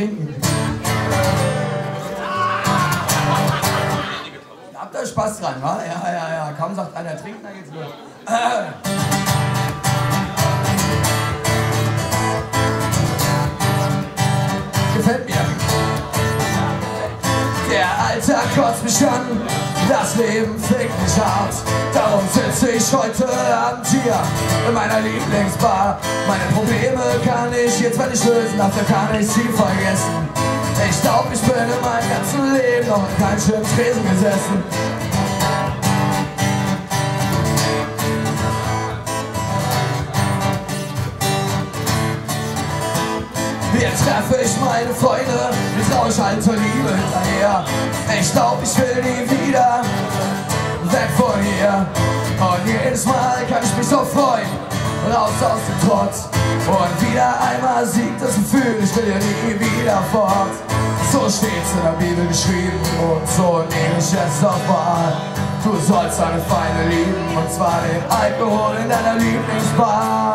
trinken. Habt ihr Spaß dran, wa? Ja. Kaum sagt einer trinken, dann geht's los. Gefällt mir. Der Alltag kotzt mich an, das Leben fickt mich hart. Darum sitze ich heute Abend hier in meiner Lieblingsbar. Meine Probleme kann ich jetzt mal nicht lösen, dafür kann ich sie vergessen. Ich glaub, ich bin in meinem ganzen Leben noch in keinem schönen Tresen gesessen. Hier treffe ich meine Freunde, mit rauschalter Liebe hinterher. Ich glaub, ich will nie wieder weg von hier. Und jedes Mal kann ich mich so freuen, raus aus dem Trotz. Und wieder einmal siegt das Gefühl, ich will ja nie wieder fort. So steht's in der Bibel geschrieben und so nehme ich es auch wahr. Du sollst deine Feinde lieben, und zwar den Alkohol in deiner Lieblingsbar.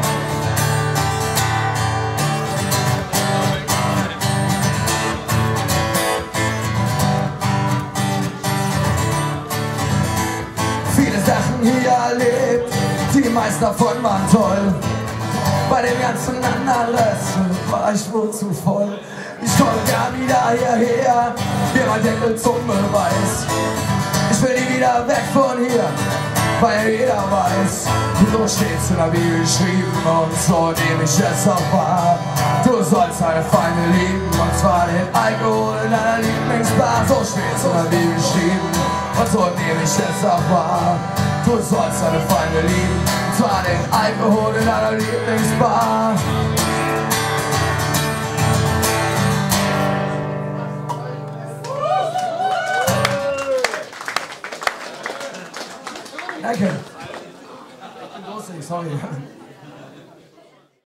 Viele Sachen hier erlebt, die meisten davon waren toll. Bei dem ganzen anderen Rest war ich wohl zu voll. Ich komme gar wieder hierher, hier mein Deckel zum Beweis. Ich will nie wieder weg von hier, weil jeder weiß, so steht's in der Bibel geschrieben und so nehme ich es auch wahr. Du sollst deine Feinde lieben, und zwar den Alkohol in deiner Lieblingsbar. So steht's in der Bibel geschrieben und so nehme ich es auch wahr. Du sollst deine Feinde lieben, und zwar den Alkohol in deiner Lieblingsbar. Danke. Ich bin lustig, sorry.